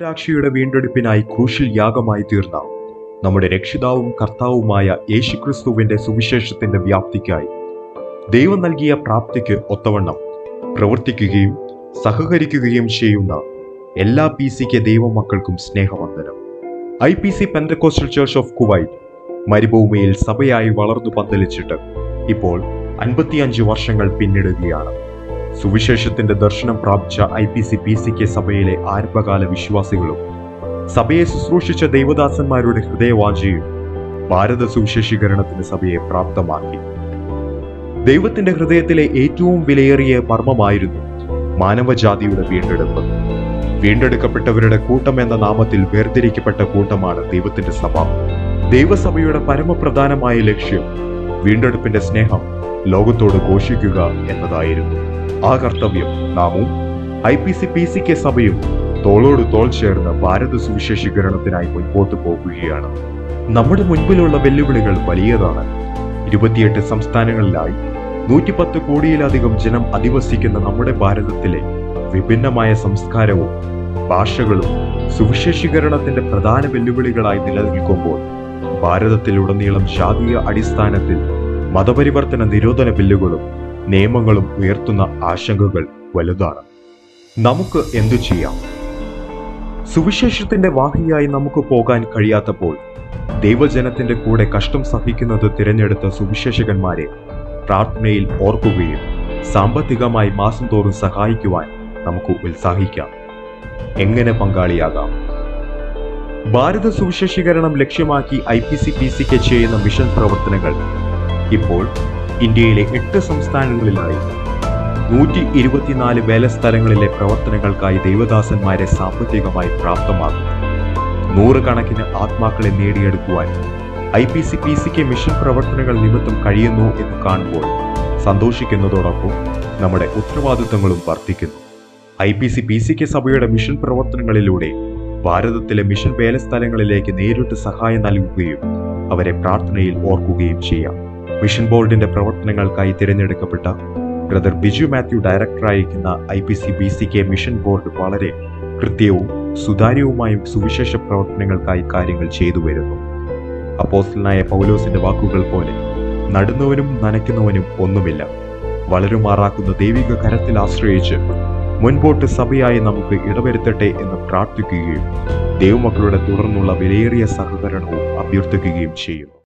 മാനവരാശിയുടെ വീണ്ടെടുപ്പിനായി ക്രൂശിൽ യാഗമായി തീർന്ന നമ്മുടെ രക്ഷിതാവും കർത്താവുമായ യേശുക്രിസ്തുവിന്റെ സുവിശേഷത്തിന്റെ വ്യാപ്തിക്കായി ദൈവം നൽകിയ പ്രാപ്തിക്ക് ഒത്തവണ്ണം പ്രവർത്തിക്കുകയും സഹകരിക്കുകയും ചെയ്യുന്ന എല്ലാ PCK ദൈവമക്കൾക്കും സ്നേഹവന്ദനം. IPC Pentecostal Church of Kuwait മരുഭൂമിയിൽ സഭയായി വളർന്നു പന്തലിച്ചിട്ട് ഇപ്പോൾ 55 വർഷങ്ങൾ പിന്നിടുകയാണ്. സുവിശേഷത്തിന്റെ ദർശനം പ്രാപിച്ച IPC PCK സഭയിലെ ആരംഭകാല വിശ്വാസികളും സഭയെ ശുശ്രൂഷിച്ച ദൈവദാസന്മാരുടെ ഹൃദയവാഞ്ചയും ഭാരത സുവിശേഷീകരണത്തിന് സഭയെ പ്രാപ്തമാക്കി. ദൈവത്തിന്റെ ഹൃദയത്തിലെ ഏറ്റവും വിലയേറിയ മർമ്മമായിരുന്നു മാനവജാതിയുടെ വീണ്ടെടുപ്പ്. വീണ്ടെടുക്കപ്പെട്ടവരുടെ കൂട്ടം എന്ന നാമത്തിൽ വേർതിരിക്കപ്പെട്ട കൂട്ടമാണ് ദൈവത്തിന്റെ സഭ. ദൈവസഭയുടെ പരമപ്രധാനമായ ലക്ഷ്യം വീണ്ടെടുപ്പിന്റെ സ്നേഹം ലോകത്തോട് ഘോഷിക്കുക എന്നതായിരുന്നു. ആ കർത്തവ്യം നാമും IPC PCK സഭയും തോളോട് തോൾ ചേർന്ന് ഭാരത സുവിശേഷീകരണത്തിനായി മുൻപോട്ട് പോകുകയാണ്. നമ്മുടെ മുൻപിലുള്ള വെല്ലുവിളികൾ വലിയതാണ്. 28 സംസ്ഥാനങ്ങളിലായി 110 കോടിയിലധികം ജനം അധിവസിക്കുന്ന നമ്മുടെ ഭാരതത്തിലെ വിഭിന്നമായ സംസ്കാരവും ഭാഷകളും സുവിശേഷീകരണത്തിന്റെ പ്രധാന വെല്ലുവിളികളായി നിലനിൽക്കുമ്പോൾ ഭാരതത്തിലുടനീളം ജാതീയ അടിസ്ഥാനത്തിൽ മതപരിവർത്തന നിരോധന ബില്ലുകളും നിയമങ്ങളും ഉയർത്തുന്ന ആശങ്കകൾ വലുതാണ്. നമുക്ക് എന്തു ചെയ്യാം? സുവിശേഷത്തിന്റെ വാഹിയായി നമുക്ക് പോകാൻ കഴിയാത്തപ്പോൾ ദൈവജനത്തിന്റെ കൂടെ കഷ്ടം സഹിക്കുന്നത് തിരഞ്ഞെടുത്ത സുവിശേഷകന്മാരെ പ്രാർത്ഥനയിൽ ഓർക്കുകയും സാമ്പത്തികമായി മാസം തോറും സഹായിക്കുവാൻ നമുക്ക് ഉത്സാഹിക്കാം. എങ്ങനെ പങ്കാളിയാകാം? ഭാരത സുവിശേഷീകരണം ലക്ഷ്യമാക്കി IPC PCK ചെയ്യുന്ന മിഷൻ പ്രവർത്തനങ്ങൾ ഇപ്പോൾ ഇന്ത്യയിലെ 8 സംസ്ഥാനങ്ങളിലായി 124 വേലസ്ഥലങ്ങളിലെ പ്രവർത്തനങ്ങൾക്കായി ദൈവദാസന്മാരെ സാമ്പത്തികമായി പ്രാപ്തമാക്കും. 100 കണക്കിന് ആത്മാക്കളെ നേടിയെടുക്കുവാൻ IPC PCK മിഷൻ പ്രവർത്തനങ്ങൾ നിമിത്തം കഴിയുന്നു എന്ന് കാണുമ്പോൾ സന്തോഷിക്കുന്നതോടൊപ്പം നമ്മുടെ ഉത്തരവാദിത്തങ്ങളും വർദ്ധിക്കുന്നു. IPC PCK സഭയുടെ മിഷൻ പ്രവർത്തനങ്ങളിലൂടെ ഭാരതത്തിലെ മിഷൻ വേലസ്ഥലങ്ങളിലേക്ക് നേരിട്ട് സഹായം നൽകുകയും അവരെ പ്രാർത്ഥനയിൽ ഓർക്കുകയും ചെയ്യാം. മിഷൻ ബോർഡിന്റെ പ്രവർത്തനങ്ങൾക്കായി തിരഞ്ഞെടുക്കപ്പെട്ട ബ്രദർ ബിജു മാത്യു ഡയറക്ടറായിരിക്കുന്ന IPC PCK മിഷൻ ബോർഡ് വളരെ കൃത്യവും സുതാര്യവുമായ സുവിശേഷ പ്രവർത്തനങ്ങൾക്കായി കാര്യങ്ങൾ ചെയ്തു വരുന്നു. അപ്പോസ്തലനായ പൗലോസിന്റെ വാക്കുകൾ പോലെ നടുന്നവനും നനയ്ക്കുന്നവനും ഒന്നുമില്ല, വളരുമാറാക്കുന്ന ദൈവിക കരത്തിൽ ആശ്രയിച്ച് മുൻപോട്ട് സഭയായി നമുക്ക് ഇടവരുത്തട്ടെ എന്ന് പ്രാർത്ഥിക്കുകയും ദൈവമക്കളുടെ തുടർന്നുള്ള വിലയേറിയ സഹകരണവും അഭ്യർത്ഥിക്കുകയും ചെയ്യുന്നു.